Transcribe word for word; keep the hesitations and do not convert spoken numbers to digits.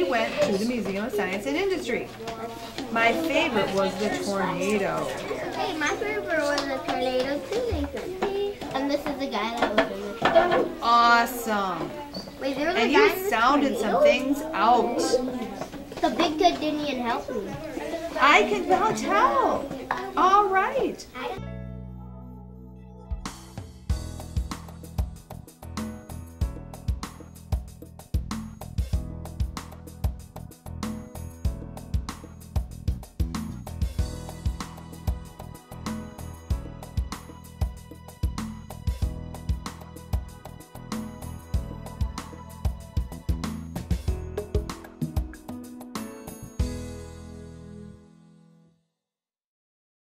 went to the Museum of Science and Industry. My favorite was the tornado. Hey, my favorite was the tornado too, Nathan. And this is the guy that was in the tornado. Awesome. Wait, there was a And guy you in the sounded tornado? some things out. The big kid didn't even help me. I can now tell. All right.